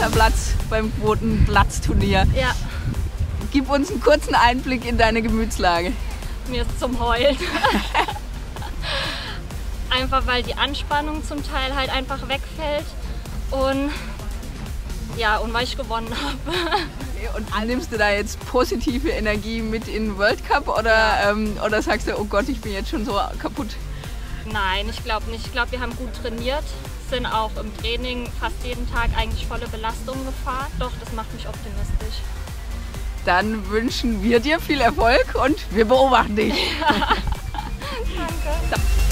erster Platz beim Quotenplatzturnier. Ja. Gib uns einen kurzen Einblick in deine Gemütslage. Mir ist zum Heulen. Einfach weil die Anspannung zum Teil halt einfach wegfällt und ja, und weil ich gewonnen habe. Und nimmst du da jetzt positive Energie mit in den World Cup oder sagst du, oh Gott, ich bin jetzt schon so kaputt? Nein, ich glaube nicht. Ich glaube, wir haben gut trainiert, sind auch im Training fast jeden Tag eigentlich volle Belastung gefahren. Doch, das macht mich optimistisch. Dann wünschen wir dir viel Erfolg und wir beobachten dich. Ja. Danke.